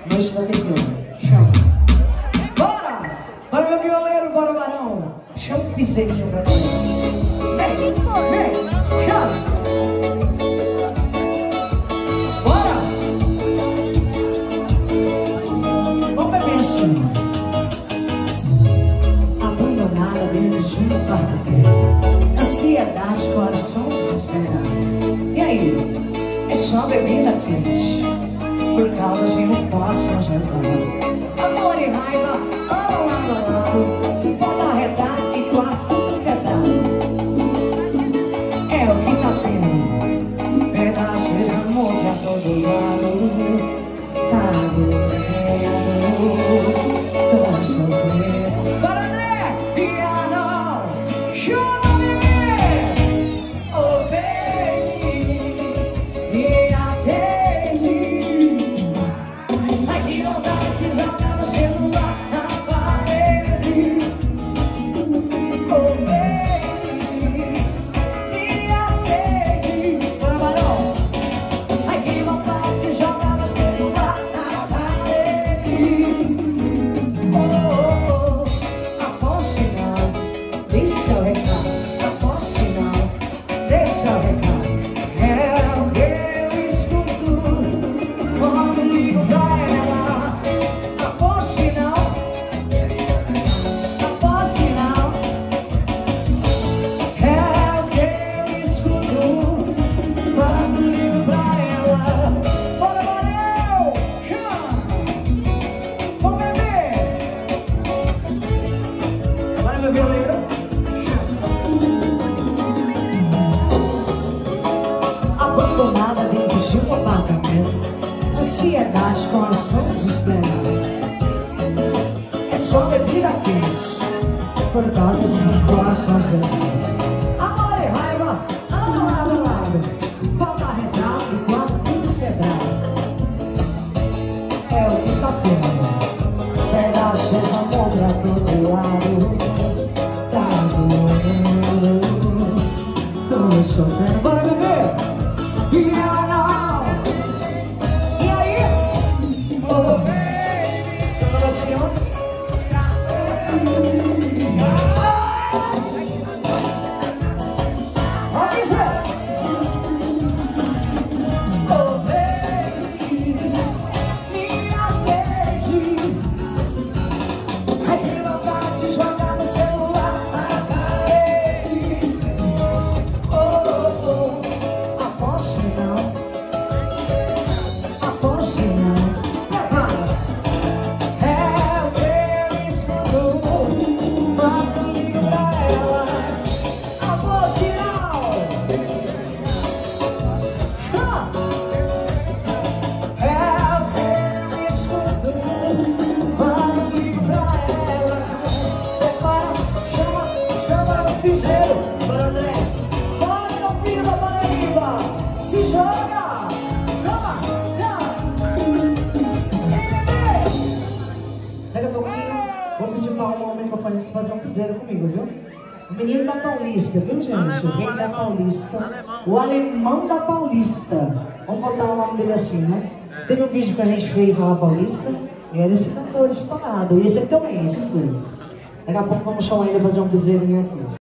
Noite da Tequila. Chama. Bora! Bora, meu violeiro, bora, Barão. Chama o piseirinho pra nós. Vem, vem, chama. Bora! Vamos beber assim. Abandonada dentro de um apartamento. Ansiedade, coração desesperado. E aí? É só bebida quente. Por causa de um posso jantar. Amor e raiva, andam lado a lado. Pode arredar e quarto quebrado. É o que tá tendo. Pedaços de amor pra todo lado. Tá doendo, tô sofrendo. Bora, André! Piano! Chama, bebê! Oh, baby! Me atende. Ai, que vontade de jogar no celular na parede. Oh, baby! Me atende. Bora, Barão! Ai, que vontade de jogar no celular na parede. Oh, Afonso não, deixa eu recado. Afonso não, deixa eu recado. É o que eu escuto quando ligo pra ela. Afonso não, Afonso não. É o que eu escuto quando ligo pra ela. Bora, Barão! Chama! Vamos beber! Agora, meu violeiro. Abandonada dentro de um apartamento. Ansiedade, coração desesperado. É só bebida quente. Por causa de um coração grande. Amor e raiva, andam lado a lado. Falta retrato e quatro tudo quebrado. É o que tá tendo. Pedaços de amor pra todo lado. Tá doendo, tô sofrendo. Bora, bebê! E ela não. E aí? Oh, baby! Chama da senhora. Ó, dizer. Oh, baby! Me atende. Ai, que vontade de jogar no celular na parede. Oh, Afonso não, Afonso não. É o que eu escuto quando ligo pra ela. Afonso não. É o que eu escuto quando ligo pra ela. Prepara, chama o piseiro. Bora, André. Bora, meu filho da Paraíba. Se joga. Chama. Daqui a pouquinho, vou pedir para um microfone pra você fazer um piseiro comigo, viu? O menino da Paulista, viu, gente? O rei da Paulista. O alemão da Paulista. Vamos botar o nome dele assim, né? Teve um vídeo que a gente fez lá na Paulista. E era esse cantor estourado. E esse aqui também, esses dois. Daqui a pouco vamos chamar ele a fazer um piseirinho aqui.